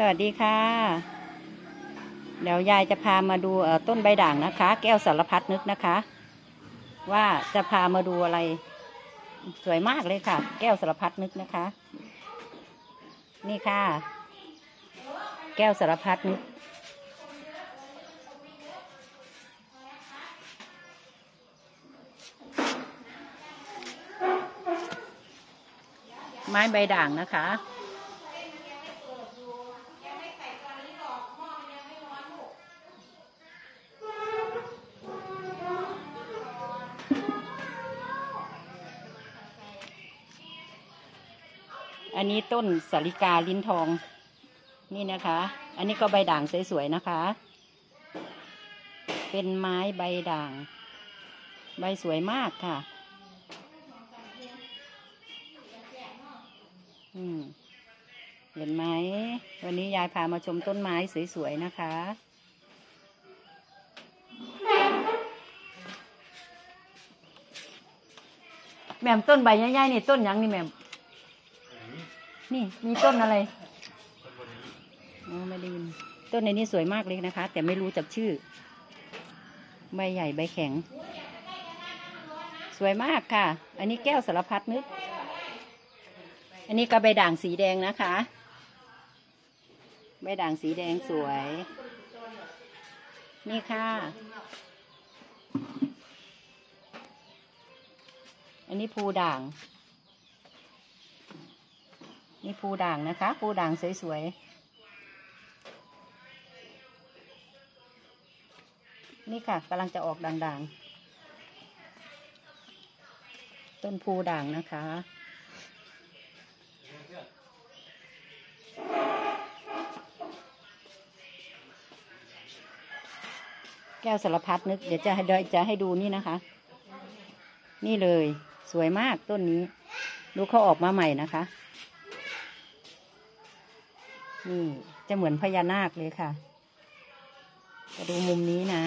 วัสดีค่ะเดี๋ยวยายจะพามาดูต้นใบด่างนะคะแก้วสารพัดนึกนะคะว่าจะพามาดูอะไรสวยมากเลยค่ะแก้วสารพัดนึกนะคะนี่ค่ะแก้วสารพัดนึกไม้ใบด่างนะคะอันนี้ต้นสาลิกาลิ้นทองนี่นะคะอันนี้ก็ใบด่างสวยๆนะคะเป็นไม้ใบด่างใบสวยมากค่ะเห็นไหมวันนี้ยายพามาชมต้นไม้สวยๆนะคะแหม่มต้นใบใหญ่ๆนี่ต้นยังนี่แหม่มนี่มีต้นอะไรอ๋อไม่ได้ยินต้นในนี้สวยมากเลยนะคะแต่ไม่รู้จักชื่อใบใหญ่ใบแข็งสวยมากค่ะอันนี้แก้วสารพัดนึกอันนี้ก็ใบด่างสีแดงนะคะใบด่างสีแดงสวยนี่ค่ะอันนี้ภูด่างนี่ภูด่างนะคะภูด่างสวยๆนี่ค่ะกำลังจะออกด่างๆต้นภูด่างนะคะแก้วสารพัดนึกเดี๋ยวจะให้ดูนี่นะคะนี่เลยสวยมากต้นนี้ดูเขาออกมาใหม่นะคะนี่จะเหมือนพญานาคเลยค่ะจะดูมุมนี้นะ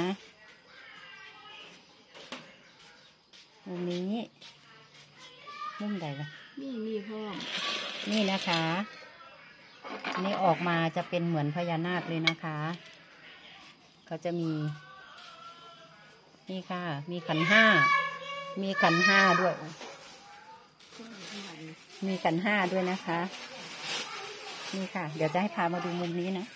มุมนี้มุมใดล่ะมีพ่อนี่นะคะนี่ออกมาจะเป็นเหมือนพญานาคเลยนะคะเขาจะมีนี่ค่ะมีขันห้ามีขันห้าด้วยมีขันห้าด้วยนะคะนี่ค่ะเดี๋ยวจะให้พามาดูมุมนี้นะ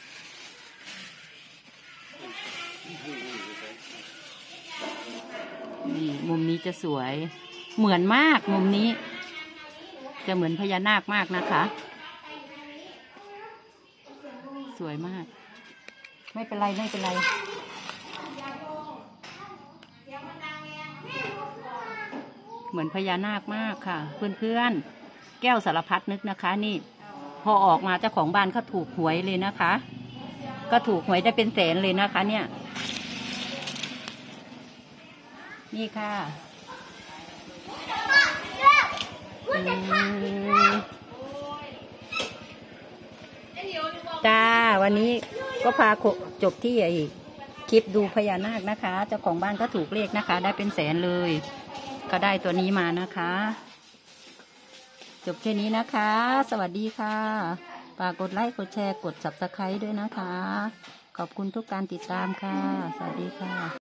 นี่มุมนี้จะสวยเหมือนมากมุมนี้จะเหมือนพญานาคมากนะคะสวยมากไม่เป็นไรไม่เป็นไรเหมือนพญานาคมากค่ะเพื่อนๆแก้วสารพัดนึกนะคะนี่พอออกมาเจ้าของบ้านเขาถูกหวยเลยนะคะก็ถูกหวยได้เป็นแสนเลยนะคะเนี่ยนี่ค่ะจ้าวันนี้ก็พาจบที่คลิปดูพญานาคนะคะเจ้าของบ้านก็ถูกเลขนะคะได้เป็นแสนเลยก็ได้ตัวนี้มานะคะจบแค่นี้นะคะสวัสดีค่ะฝากกดไลค์กดแชร์กด Subscribe ด้วยนะคะขอบคุณทุกการติดตามค่ะสวัสดีค่ะ